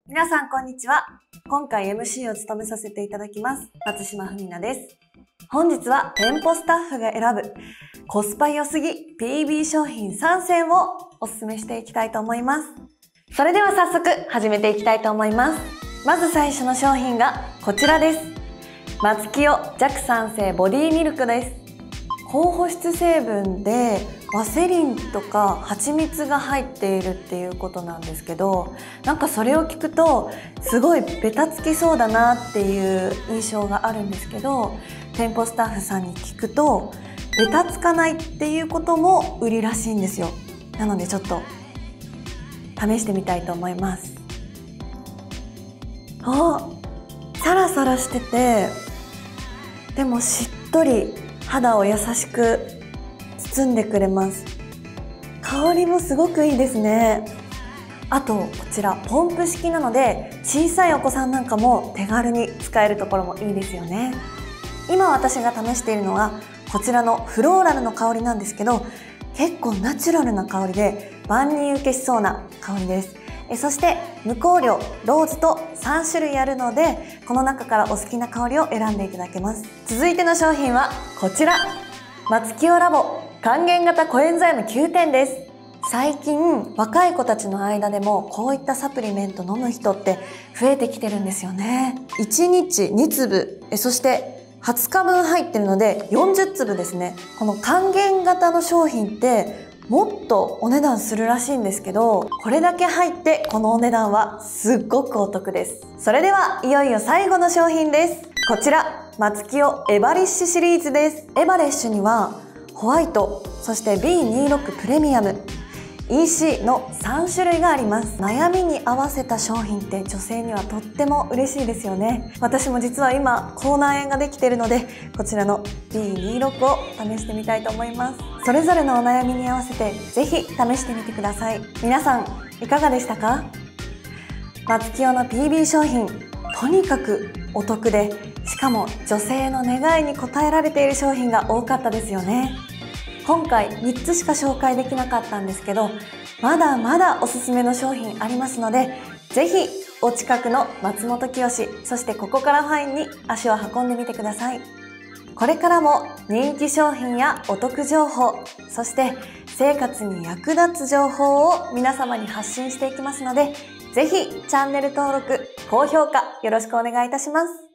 皆さんこんにちは。今回 MC を務めさせていただきます松島文奈です。本日は店舗スタッフが選ぶコスパ良すぎ PB 商品3選をお勧めしていきたいと思います。それでは早速始めていきたいと思います。まず最初の商品がこちらです。松清弱酸性ボディミルクです。高保湿成分でワセリンとか蜂蜜が入っているっていうことなんですけど、なんかそれを聞くとすごいベタつきそうだなっていう印象があるんですけど、店舗スタッフさんに聞くとベタつかないっていうことも売りらしいんですよ。なのでちょっと試してみたいと思います。サラサラしてて、でもしっとり肌を優しく包んでくれます。香りもすごくいいですね。あとこちらポンプ式なので小さいお子さんなんかも手軽に使えるところもいいですよね。今私が試しているのはこちらのフローラルの香りなんですけど、結構ナチュラルな香りで万人受けしそうな香りです。そして無香料、ローズと3種類あるので、この中からお好きな香りを選んでいただけます。続いての商品はこちら、松清ラボ還元型コエンザイム9点です。最近若い子たちの間でもこういったサプリメント飲む人って増えてきてるんですよね。1日2粒、そして20日分入ってるので40粒ですね。この還元型の商品ってもっとお値段するらしいんですけど、これだけ入ってこのお値段はすっごくお得です。それではいよいよ最後の商品です。こちら松清エバリッシュシリーズです。エバレッシュにはホワイト、そして B26 プレミアム、EC の3種類があります。悩みに合わせた商品って女性にはとっても嬉しいですよね。私も実は今口内炎ができているので、こちらの B26 を試してみたいと思います。それぞれのお悩みに合わせてぜひ試してみてください。皆さんいかがでしたか？松清の PB 商品、とにかくお得で、しかも女性の願いに応えられている商品が多かったですよね。今回3つしか紹介できなかったんですけど、まだまだおすすめの商品ありますので、ぜひお近くの松本清、そしてここからファインに足を運んでみてください。これからも人気商品やお得情報、そして生活に役立つ情報を皆様に発信していきますので、ぜひチャンネル登録、高評価よろしくお願いいたします。